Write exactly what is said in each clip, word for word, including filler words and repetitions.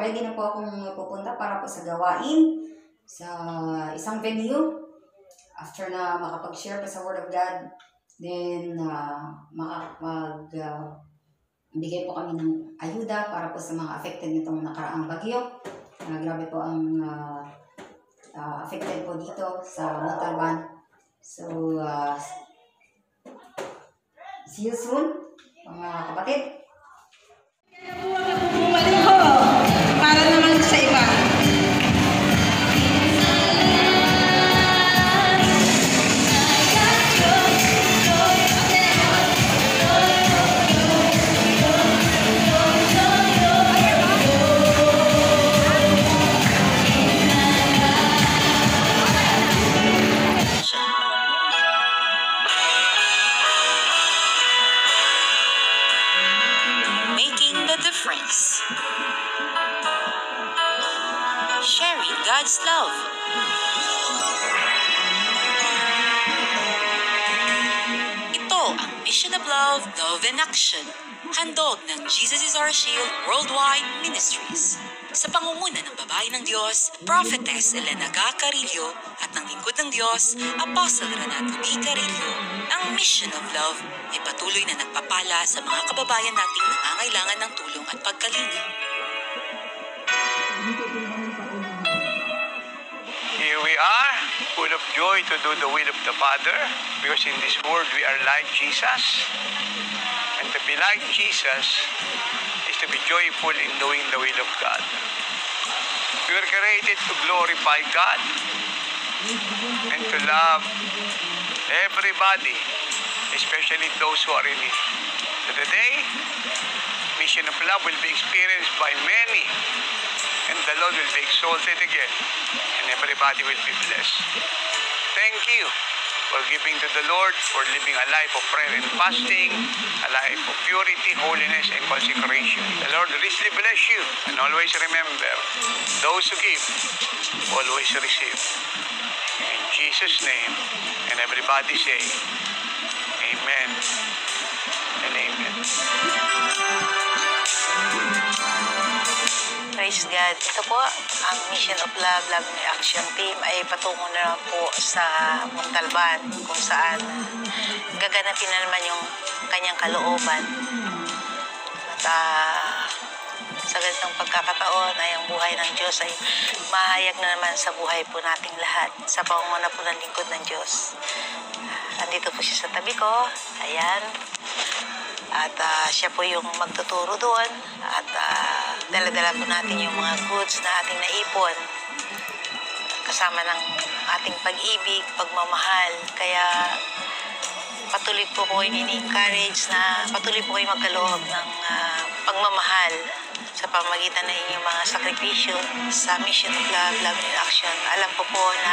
ready na po akong pupunta para po sa gawain sa isang venue. After na makapag-share pa sa Word of God, then uh, makapag uh, bigay po kami ng ayuda para po sa mga affected nitong nakaraang bagyo. Uh, grabe po ang uh, uh, affected po dito sa Montalban. So, uh, see you soon, mga kapatid. Bumalik ko para naman sa iba. Sharing God's love. Ito ang Mission of Love, Love in Action. Handog ng Jesus is Our Shield Worldwide Ministries. Sa pangunguna ng babae ng Diyos, Prophetess Elena Ga Carillo at ng lingkod ng Diyos, Apostle Renato B. Carillo, ang Mission of Love ay patuloy na nagpapala sa mga kababayan nating nangangailangan ng tulong at pagkalinga. Here we are, full of joy to do the will of the Father, because in this world we are like Jesus. And to be like Jesus is to be joyful in doing the will of God. We were created to glorify God and to love everybody, especially those who are in need. So today, Mission of Love will be experienced by many, and the Lord will be exalted again, and everybody will be blessed. Thank you for giving to the Lord, for living a life of prayer and fasting, a life of purity, holiness, and consecration. The Lord richly bless you, and always remember, those who give, always receive. In Jesus' name, and everybody say, Amen and Amen. Praise God. Ito po, ang Mission of Love, Love in Action Team ay patungo na po sa Montalban, kung saan gaganapin na naman yung kanyang kalooban. At uh, sa ganitong pagkakataon ay ang buhay ng Diyos ay mahayag na naman sa buhay po nating lahat sa pangunguna po ng lingkod ng Diyos. Andito po siya sa tabi ko. Ayan. At uh, siya po yung magtuturo doon. At uh, dala-dala po natin yung mga goods na ating naipon. Kasama ng ating pag-ibig, pagmamahal. Kaya patuloy po ko yung ini-encourage na patuloy po kayo magkaloob ng uh, pagmamahal sa pamagitan ng inyong mga sakripisyo sa Mission of Love, Love in Action. Alam po po na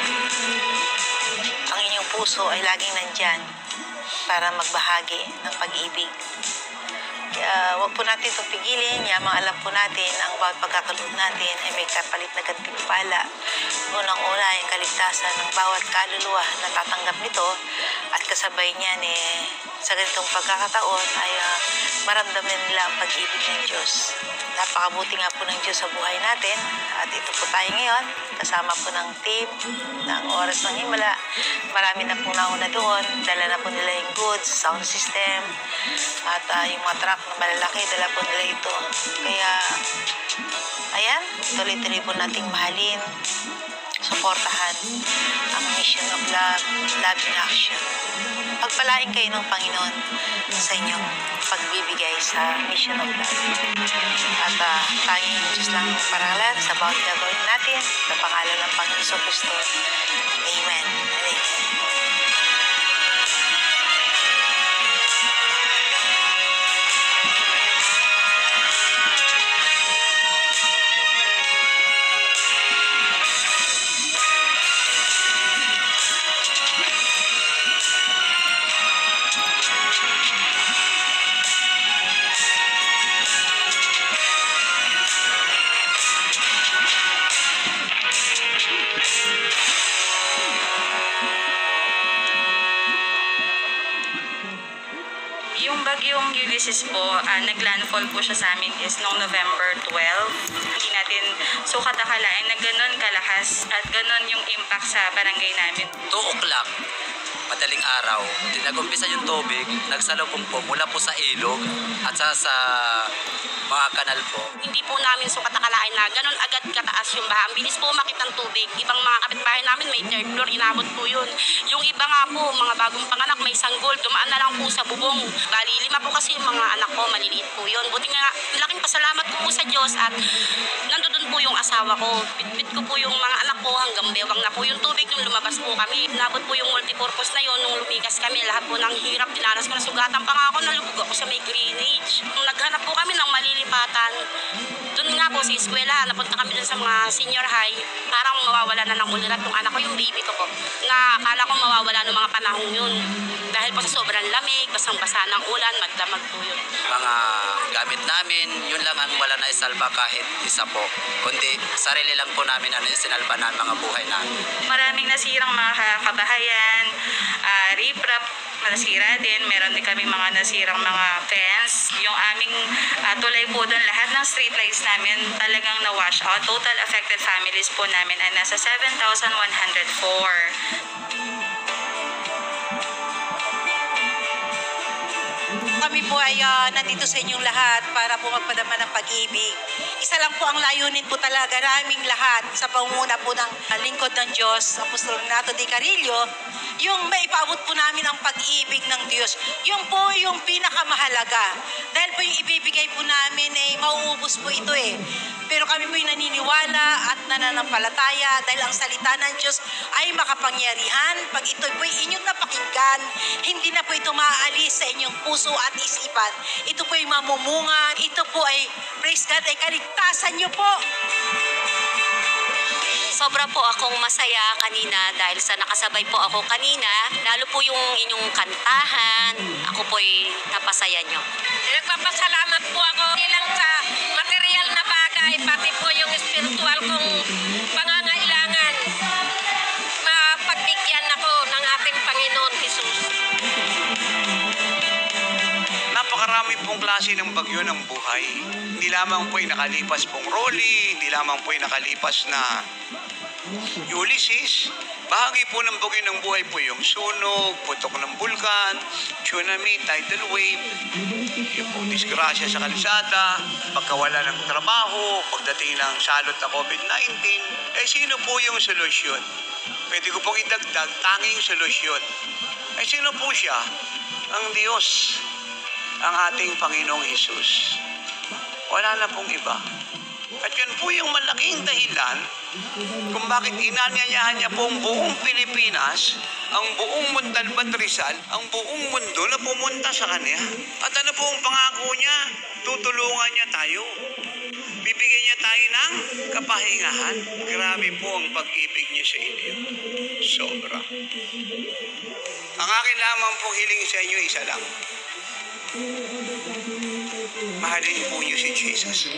ang inyong puso ay laging nandyan para magbahagi ng pag-ibig. Kaya huwag po natin itong pigilin. Yamang alam po natin ang bawat pagkakaloob natin ay may kapalit na gantimpala. Unang-una yung kaligtasan ng bawat kaluluwa na tatanggap nito, at kasabay niyan eh, sa ganitong pagkakataon ay uh, maramdaman nila ang pag-ibig ng Diyos. Napakabuti nga po ng Diyos sa buhay natin, at ito po tayo ngayon kasama po ng team ng Oras ng Himala. Marami na pong nauna doon, dala na po nila yung goods, sound system, at uh, yung mga truck na malalaki, dala po nila ito. Kaya ayan, tuloy-tuloy po nating mahalin, suportahan ang Mission of Love, Love in Action. Pagpalain kayo ng Panginoon sa inyong pagbibigay sa Mission of Love. At uh, tanging Diyos lang ang parangalan sa bawat gagawin natin sa pangalan ng Panginoon Kristo. Amen. Amen. Yung bagyong Ulysis po, uh, naglandfall po siya sa amin is noong November twelfth. Hindi natin sukat akalain na ganun kalahas at ganun yung impact sa barangay namin. two o'clock, madaling araw, nag-umpisa yung tubig, nagsalubong po mula po sa ilog at sa, sa mga kanal po. Hindi po namin sukat akalain na ganun agad kataas yung baha. Ang bilis po umakit ng tubig. Ibang mga kapitbahay namin may third floor, inabot po yun. Yung iba nga po, mga bagong panganak, may sanggol, dumaan na lang po sa bubong. Bali, lima po kasi yung mga anak ko, maliliit po yun. Buti nga, laking pasalamat ko po sa Diyos at nandoon po yung asawa ko. Bitbit ko po yung mga anak ko hanggang bewang na po yung tubig nung lumabas po kami. Inabot po yung multipurpose na yun nung lumikas kami. Lahat po ng hirap, dinanas ko na sugatan pa nga ako, nalubog ako sa may greenage. Nung naghanap po kami ng malilipatan, doon nga po sa eskwela, napunta kami dun sa mga senior high, parang mawawala na ng ulirat yung anak ko, yung baby ko po, na akala ko mawawala ng mga panahon yun. Dahil po sa sobrang lamig, basang-basa ng ulan, magdamag po yun. Mga gamit namin, yun lang ang wala na isalba kahit isa po. Kundi sarili lang po namin ano yung sinalba na mga buhay namin. Maraming nasirang mga kabahayan, uh, riprap, nasira din. Meron din kami mga nasirang mga fence. Yung aming uh, tulay po doon, lahat ng street lights namin talagang na-wash out. Total affected families po namin ay nasa seven thousand one hundred four. Kami po ay uh, nandito sa inyong lahat para po magpadama ng pag-ibig. Isa lang po ang layunin po talaga naming lahat sa pangunguna po ng uh, lingkod ng Diyos, Apostol Renato de Carillo, yung maipaabot po namin ang pag-ibig ng Diyos. Yung po yung pinakamahalaga. Dahil po yung ibibigay po namin, eh, mauubos po ito eh. Pero kami po yung naniniwala at nananampalataya dahil ang salita ng Diyos ay makapangyarihan. Pag ito po inyong napakinggan, hindi na po ito maaalis sa inyong puso at isipan. Ito po ay mamumunga. Ito po ay, praise God, ay kaligtasan niyo po. Sobra po akong masaya kanina dahil sa nakasabay po ako kanina, lalo po yung inyong kantahan, ako po'y napasaya nyo. Nagpapasalamat po ako ilang sa material na bagay, pati po yung spiritual kong pangangailangan. Mapagbigyan ako ng ating Panginoon Jesus. Napakarami pong klase ng bagyo ng buhay. Hindi lamang po ay nakalipas pong Rolly, hindi lamang po ay nakalipas na Ulysis. Bahagi po ng bagyo ng buhay po yung sunog, putok ng bulkan, tsunami, tidal wave, yung po disgrasya sa kalsada, pagkawala ng trabaho, pagdating ng salot na COVID nineteen. Eh sino po yung solusyon? Pwede ko pong idagdag, tanging solusyon. Eh sino po siya? Ang Diyos, ang ating Panginoong Hesus. Wala na pong iba. At yan po yung malaking dahilan kung bakit inanyayahan niya po ang buong Pilipinas, ang buong Montalban, Rizal, ang buong mundo na pumunta sa kanya. At ano po ang pangako niya? Tutulungan niya tayo. Bibigyan niya tayo ng kapahingahan. Grabe po ang pag-ibig niya sa inyo. Sobra. Ang akin lamang pong hiling sa inyo, isa lang. Mahalin po niyo si Jesus.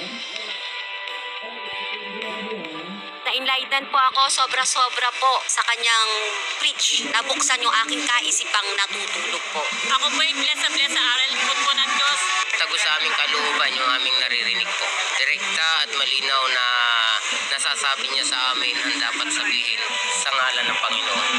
Na-enlighten po ako, sobra-sobra po sa kanyang preach. Nabuksan yung aking kaisipang natutulog po. Ako po ay bless na bless sa aral po ng Diyos. Tago sa aming kalooban yung aming naririnig po. Direkta at malinaw na nasasabi niya sa amin ang dapat sabihin sa ngalan ng Panginoon.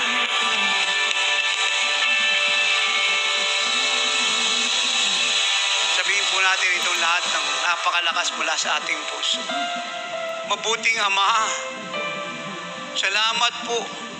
Sabihin po natin itong lahat ng napakalakas mula sa ating puso. Mabuting Ama, salamat po.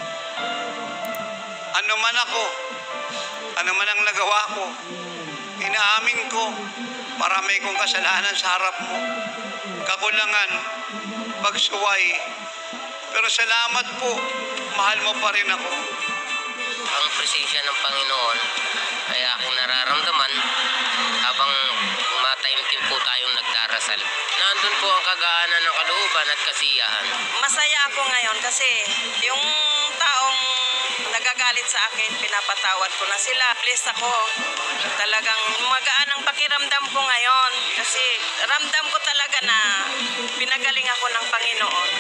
Ano man ako, ano man ang nagawa ko, inaamin ko, marami kong kasalanan sa harap mo, kakulangan, pagsuway. Pero salamat po, mahal mo pa rin ako. Ang presensya ng Panginoon ay aking nararamdaman habang mataimtim po tayong nagdarasal. Nandun po ang kagaanan ng kalooban at kasiyahan. Masaya ako ngayon kasi yung taong nagagalit sa akin, pinapatawad ko na sila. Please ako, talagang magaan ang pakiramdam ko ngayon kasi ramdam ko talaga na pinagaling ako ng Panginoon.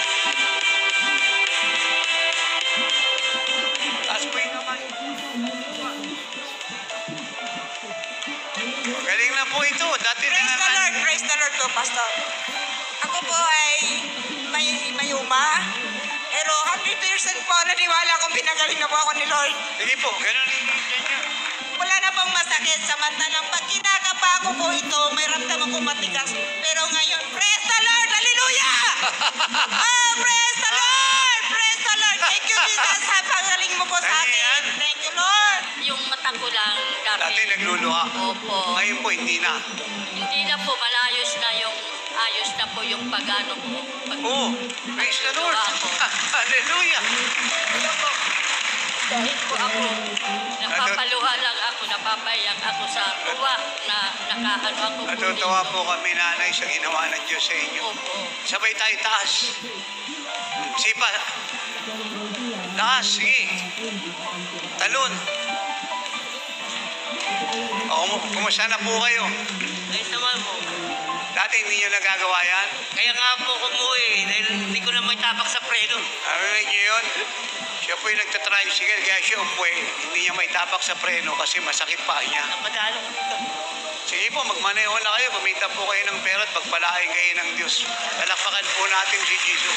Taas po yung kamay. po ito. Dati na Praise the naman. Lord, praise the Lord po, Pastor. Ako po ay may mayuma. Pero one hundred percent po, naniwala akong pinagaling na po ako ni Lord. Sige po, ganun. ganyan. Wala na pong masakit. Samantalang pag kinakapa ko po ito, may ramdam akong matigas. Pero ngayon, praise the Lord! Hallelujah! Oh, praise the Lord! Praise the Lord! Thank you, Jesus. Ha, pagaling mo po sa akin. Thank you, Lord. Yung mata ko lang Dati dati. nagluluha. Opo. Ngayon po, hindi na. Hindi na po malayos na yung ayos na po yung pagano ko. Pag, Oh, praise the Lord. Ako. Hallelujah. Dahil po ako, napapaluha lang ako, napapayak ako sa tuwa na nakaano ako po Natutuwa dito. po kami, nanay, sa ginawa ng Diyos sa inyo. Opo. Sabay tayo taas. Sipa. Taas, sige. Talon. O, kumusta na po kayo? Ayos naman po. Dati hindi nyo nagagawa yan? Kaya nga po kumuwi dahil hindi ko na may tapak sa preno. Narinig nyo yun? Siya po yung nagtatricycle, kaya siya umuwi. Hindi niya may tapak sa preno kasi masakit pa niya. Napadalo ko dito. Sige po, magmaneho na kayo. Kumita po kayo ng pera at pagpalain kayo ng Diyos. Palakpakan po natin si Jesus.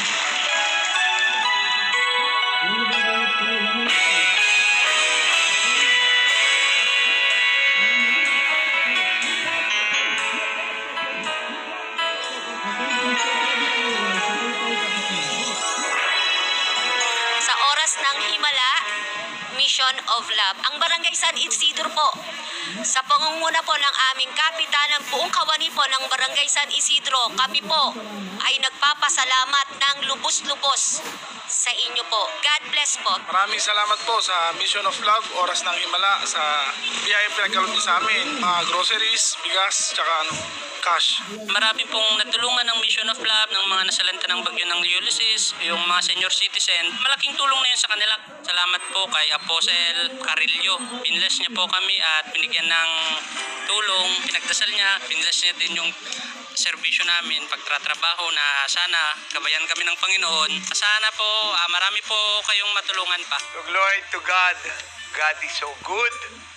Sa oras ng himala, Mission of Love. Ang Barangay San Isidro po, sa pangunguna po ng aming kapitan ng buong kawani po ng Barangay San Isidro, kami po ay nagpapasalamat ng lubos-lubos sa inyo po. God bless po. Maraming salamat po sa Mission of Love, Oras ng Himala, sa biyayang pinagkaloob niyo sa amin, mga groceries, bigas, tsaka ano, cash. Marami pong natulungan ng Mission of Love ng mga nasalanta ng bagyo ng Ulysis, yung mga senior citizen. Malaking tulong na yun sa kanila. Salamat po kay Apostle Carillo. Pinless niya po kami at binigyan ng tulong. Pinagdasal niya, pinless niya din yung serbisyo namin, pagtratrabaho na sana gabayan kami ng Panginoon. Sana po, ah, marami po kayong matulungan pa. So glory to God. God is so good.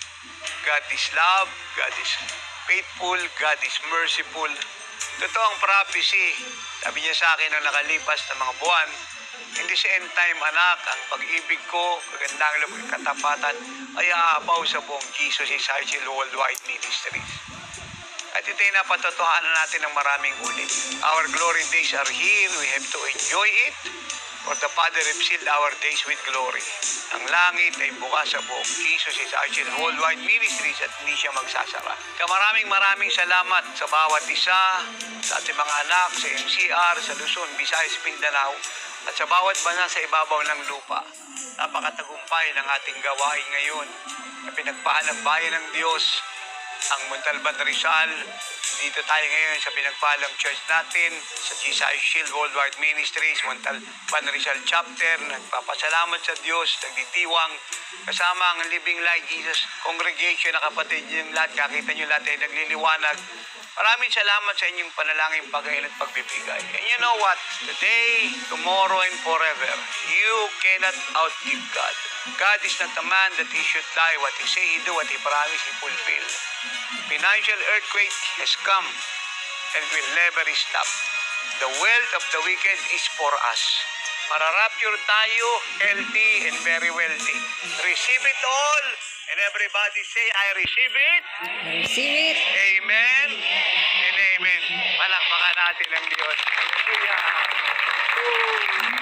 God is love. God is faithful. God is merciful. Totoo ang prophecy. Sabi niya sa akin na nakalipas na mga buwan, hindi sa end time, anak, ang pag-ibig ko, kagandang loob, katapatan, ay aapaw sa buong Jesus Rizal Worldwide Ministries. At ito yung napatotohanan natin ng maraming ulit. Our glory days are here. We have to enjoy it. For the Father have sealed our days with glory. Ang langit ay bukas sa buong Jesus is actually worldwide ministries at hindi siya magsasara. Kaya maraming maraming salamat sa bawat isa, sa ating mga anak, sa M C R, sa Luzon, Visayas, Mindanao, at sa bawat bansa sa ibabaw ng lupa. Napakatagumpay ng ating gawain ngayon na pinagpaan ng bayan ng Diyos, ang Montalban, Rizal. Dito tayo ngayon sa pinagpalang church natin, sa Jesus Shield Worldwide Ministries, Montalban Rizal Chapter. Nagpapasalamat sa Diyos, nagditiwang, kasama ang Living Light Jesus Congregation na kapatid yung lahat. Kakita nyo lahat ay nagliliwanag. Maraming salamat sa inyong panalangin, pagkain at pagbibigay. And you know what? Today, tomorrow, and forever, you cannot outgive God. God is not a man that he should lie. What he say, he do. What he promise, he fulfill. Financial earthquake has come and will never stop. The wealth of the wicked is for us. Mararapture tayo, healthy and very wealthy. Receive it all. And everybody say, I receive it. Receive it. Amen and amen. Palakpakan natin ang Diyos. Hallelujah.